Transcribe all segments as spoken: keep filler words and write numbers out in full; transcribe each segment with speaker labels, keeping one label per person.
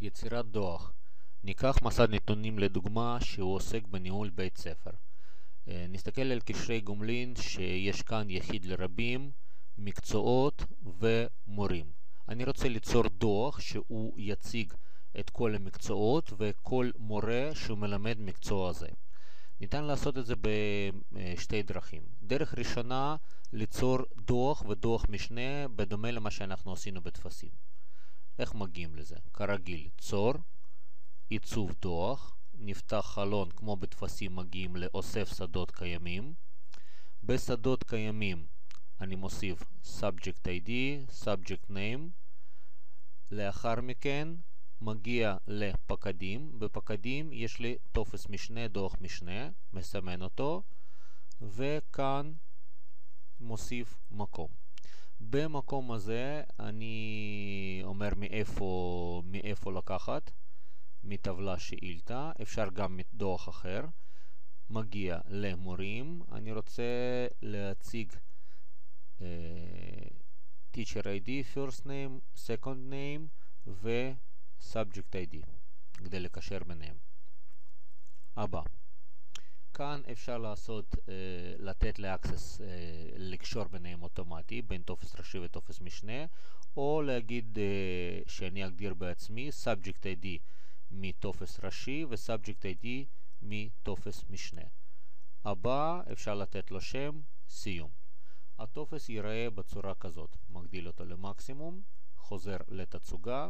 Speaker 1: יצירת דוח. ניקח מסד נתונים לדוגמה שהוא עוסק בניהול בית ספר. נסתכל על קשרי גומלין שיש כאן יחיד לרבים, מקצועות ומורים. אני רוצה ליצור דוח שהוא יציג את כל המקצועות וכל מורה שהוא מלמד מקצוע הזה. ניתן לעשות את זה בשתי דרכים. דרך ראשונה, ליצור דוח ודוח משנה בדומה למה שאנחנו עשינו בטפסים. איך מגיעים לזה? כרגיל, צור, עיצוב דוח, נפתח חלון כמו בטפסים, מגיעים לאוסף שדות קיימים. בשדות קיימים אני מוסיף subject איי די, subject name. לאחר מכן מגיע לפקדים. בפקדים יש לי טופס משנה, דוח משנה, מסמן אותו, וכאן מוסיף מקום. במקום הזה אני אומר מאיפה, מאיפה לקחת, מטבלה שאילתה, אפשר גם מדוח אחר. מגיע למורים, אני רוצה להציג uh, teacher איי די, first name, second name ו-subject איי די כדי לקשר ביניהם. הבא, כאן אפשר לעשות, uh, לתת לאקסס, uh, לקשור ביניהם אוטומטי, בין טופס ראשי וטופס משנה, או להגיד uh, שאני אגדיר בעצמי subject איי די מטופס ראשי ו-subject איי די מטופס משנה. הבא אפשר לתת לו שם, סיום. הטופס ייראה בצורה כזאת, מגדיל אותו למקסימום, חוזר לתצוגה,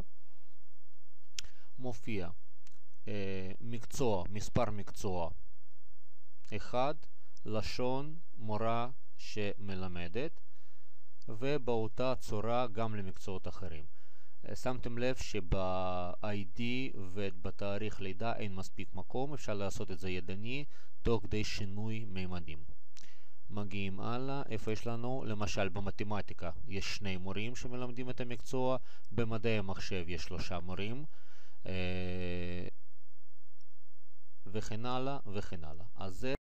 Speaker 1: מופיע אה, מקצוע, מספר מקצוע אחד, לשון, מורה שמלמדת, ובאותה צורה גם למקצועות אחרים. שמתם לב שב-איי די ובתאריך לידה אין מספיק מקום, אפשר לעשות את זה ידני תוך כדי שינוי מימדים. מגיעים הלאה, איפה יש לנו? למשל במתמטיקה יש שני מורים שמלמדים את המקצוע, במדעי המחשב יש שלושה מורים, וכן הלאה וכן הלאה. אז זה